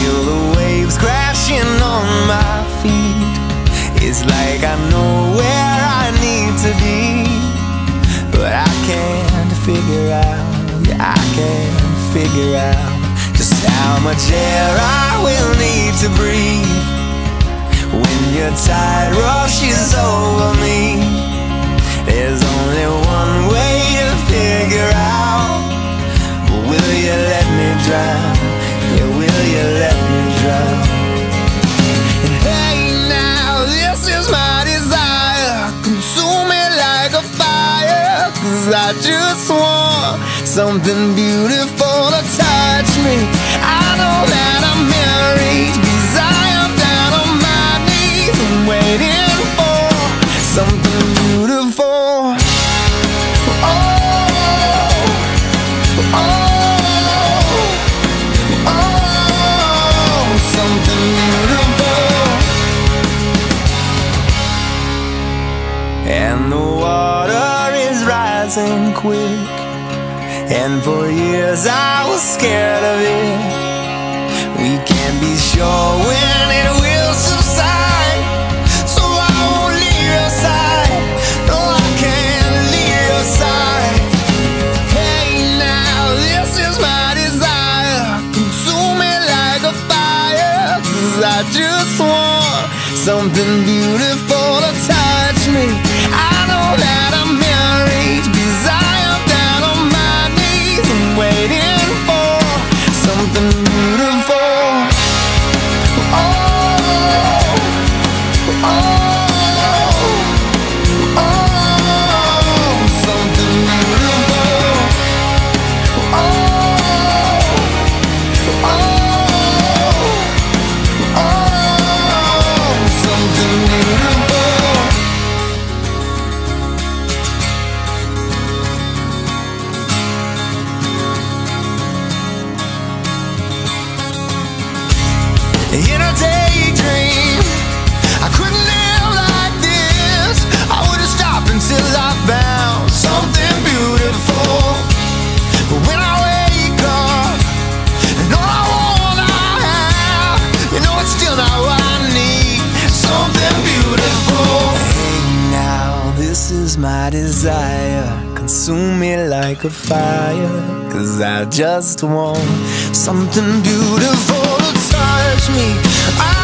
feel the waves crashing on my feet. It's like I know where I need to be, but I can't figure out, yeah, I can't figure out just how much air I will need to breathe when your tide rushes over me. There's only one way to figure out, but will you let me drown? Yeah, will you let me drown? And hey now, this is my desire, consume me like a fire, 'cause I just want something beautiful to touch me. I know that I'm married, 'cause I am down on my knees, I'm waiting for something beautiful. Oh, oh, oh, something beautiful. And the water is rising quick, and for years I was scared of it. We can't be sure when it will subside, so I won't leave your side. No, I can't leave your side. Hey now, this is my desire, consume me like a fire, 'cause I just want something beautiful to touch me. I know that I'm married, 'cause I am down on my knees, I'm waiting for something beautiful. Oh, oh, oh, something beautiful. Oh, oh, oh, something beautiful. In a daydream, I couldn't live like this. I wouldn't stop until I found something beautiful. But when I wake up, and all I want I have, you know it's still not what I need. Something beautiful. Hey now, this is my desire, consume me like a fire, 'cause I just want something beautiful to touch me.